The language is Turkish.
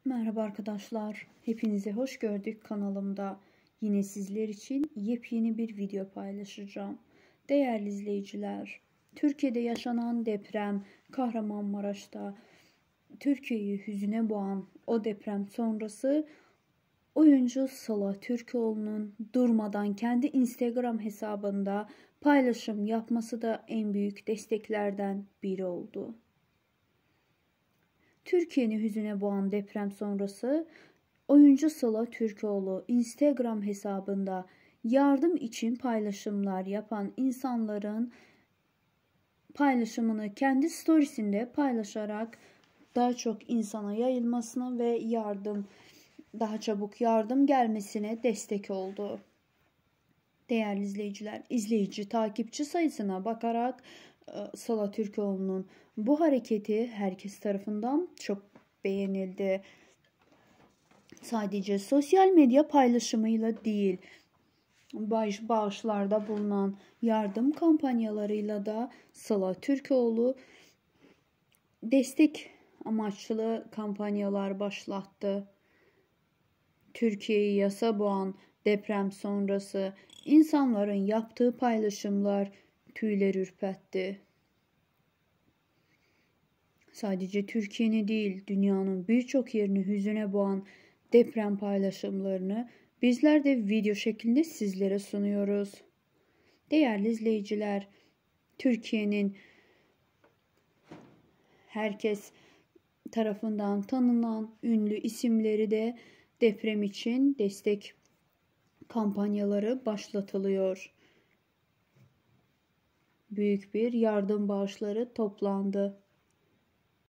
Merhaba arkadaşlar. Hepinizi hoş gördük kanalımda. Yine sizler için yepyeni bir video paylaşacağım. Değerli izleyiciler, Türkiye'de yaşanan deprem, Kahramanmaraş'ta Türkiye'yi hüzüne boğan o deprem sonrası oyuncu Sıla Türkoğlu'nun durmadan kendi Instagram hesabında paylaşım yapması da en büyük desteklerden biri oldu. Türkiye'ni hüzüne boğan deprem sonrası oyuncu Sıla Türkoğlu Instagram hesabında yardım için paylaşımlar yapan insanların paylaşımını kendi storiesinde paylaşarak daha çok insana yayılmasına ve daha çabuk yardım gelmesine destek oldu. Değerli izleyiciler, izleyici takipçi sayısına bakarak Sıla Türkoğlu'nun bu hareketi herkes tarafından çok beğenildi. Sadece sosyal medya paylaşımıyla değil, bağışlarda bulunan yardım kampanyalarıyla da Sıla Türkoğlu destek amaçlı kampanyalar başlattı. Türkiye'yi yasa boğan deprem sonrası insanların yaptığı paylaşımlar tüyler ürpertti. Sadece Türkiye'ni değil, dünyanın birçok yerini hüzüne boğan deprem paylaşımlarını bizler de video şeklinde sizlere sunuyoruz. Değerli izleyiciler, Türkiye'nin herkes tarafından tanınan ünlü isimleri de deprem için destek kampanyaları başlatılıyor. Büyük bir yardım bağışları toplandı.